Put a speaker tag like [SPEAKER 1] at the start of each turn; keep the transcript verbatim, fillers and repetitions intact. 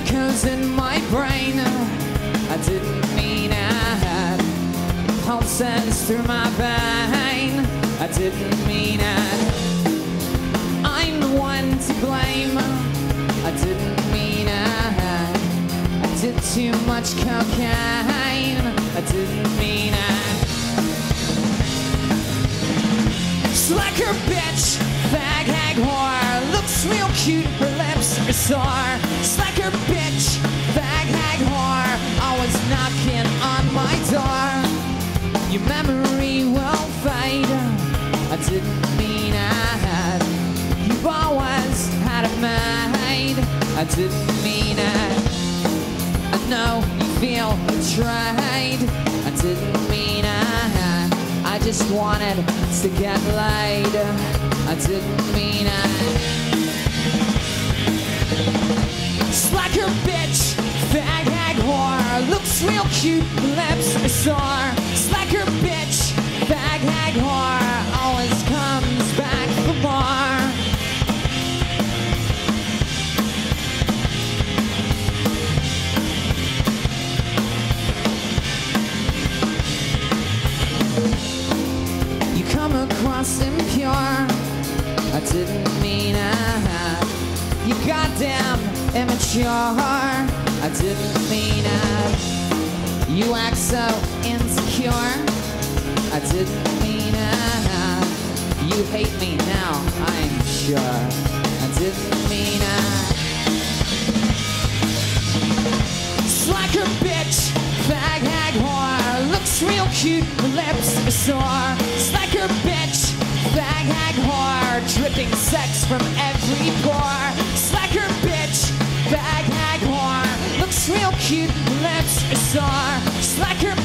[SPEAKER 1] echoes in my brain. I didn't mean it. Pulses through my vein. I didn't mean it. I'm the one to blame. I didn't mean it. I did too much cocaine. I didn't mean it. Slacker bitch, fag hag whore, looks real cute, her lips are sore. Slacker bitch, fag hag whore, always knocking on my door. Your memory will fade. I didn't mean it. You've always had it made. I didn't mean it. I know you feel betrayed. I didn't mean it. I just wanted to get laid. I didn't mean it. Slacker bitch, fag hag whore, looks real cute, lips are sore. Slacker bitch, fag hag whore, always comes back for more. You come across impure. I didn't mean it. You goddamn immature. I didn't mean it. You act so insecure. I didn't mean it. You hate me now, I'm sure. I didn't mean it. Slacker bitch, fag hag whore, looks real cute, her lips are sore. Slacker bitch, fag hag whore, dripping sex from every pore. Slacker bitch, fag hag whore, looks real cute, her lips are sore. Slacker